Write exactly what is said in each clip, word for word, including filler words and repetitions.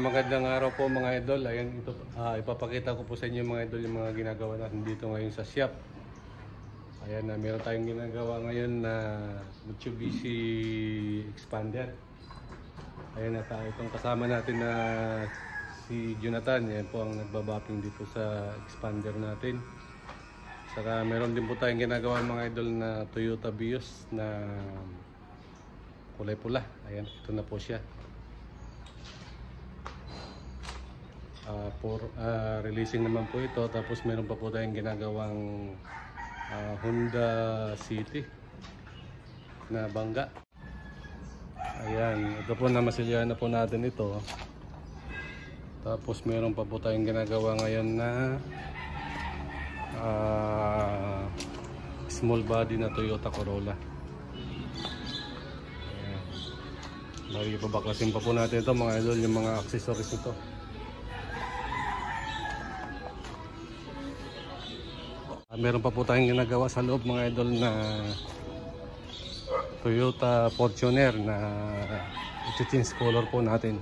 magandang araw po mga idol. Ayan, ito, uh, ipapakita ko po sa inyo mga idol yung mga ginagawa natin dito ngayon sa shop. Ayan, uh, meron tayong ginagawa ngayon na Mitsubishi Expander. Ayan, at uh, itong kasama natin na si Jonathan. Ayan po ang nagbabapping dito sa Expander natin. Saka meron din po tayong ginagawa mga idol na Toyota Vios na kulay pula. Ayan, ito na po siya. Uh, for uh, releasing naman po ito. Tapos meron pa po tayong ginagawang uh, Honda City na bangga. Ayan, ito po na masilyahan na po natin ito. Tapos meron pa po tayong ginagawa ngayon na uh, small body na Toyota Corolla. Ayan, lagi pabaklasin pa po natin ito mga idol, yung mga accessories nito. Meron pa po tayong ginagawa sa loob mga idol na Toyota Fortuner na i-change color po natin.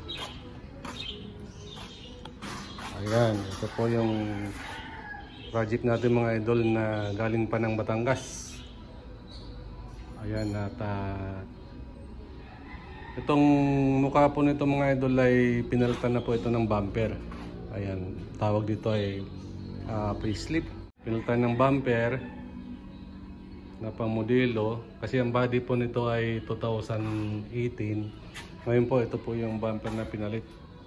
Ayan, ito po yung project natin mga idol na galing pa ng Batangas. Ayan, at uh, itong mukha po nito mga idol ay pinalitan na po ito ng bumper. Ayan, tawag dito ay uh, facelift. Pinalitan ng bumper na pang modelo kasi ang body po nito ay two thousand eighteen. Ngayon po ito po yung bumper na pinalit.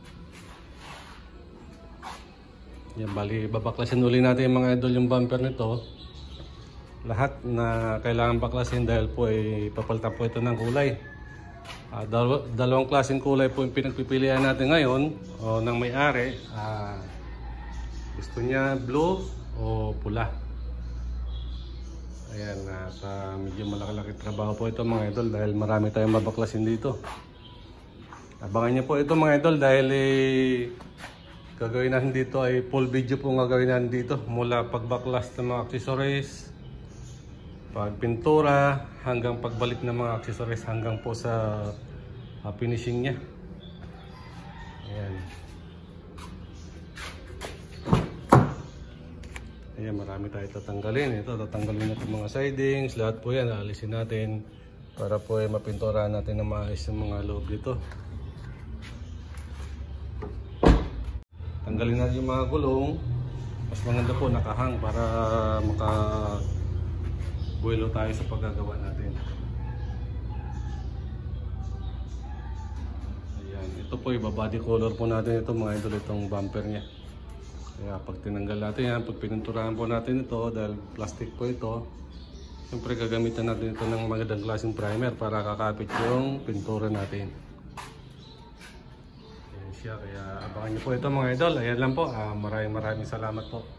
Yan, bali babaklasin uli natin yung mga idol yung bumper nito. Lahat na kailangan baklasin dahil po ay papalitan po ito ng kulay. Uh, dal dalawang klaseng kulay po yung pinagpipilian natin ngayon o ng may-ari. Uh, gusto niya blue o pula. Ayan, at uh, medyo malaki-laki trabaho po ito mga idol dahil marami tayong mabaklasin dito. Abangan niyo po ito mga idol dahil eh, gagawin natin dito ay full video po gagawin natin dito mula pagbaklas ng mga accessories, pagpintura, hanggang pagbalik ng mga accessories hanggang po sa uh, finishing nya. Ayan. Ayan, marami tayo tatanggalin. Ito, tatanggalin natin mga sidings. Lahat po yan, aalisin natin para po eh, mapinturahan natin na maayos yung mga loob dito. Tanggalin natin yung mga gulong. Mas maganda po nakahang para makabuelo tayo sa paggagawa natin. Ayan, ito po yung body color po natin ito mga idol, itong bumper nya. Kaya pag tinanggal natin yan, pag pininturahan po natin ito dahil plastic po ito, siyempre gagamitan natin ito ng magandang klaseng primer para kakapit yung pintura natin. Ayan siya, kaya abangan niyo po ito mga idol. Ayan lang po, ah, maraming maraming salamat po.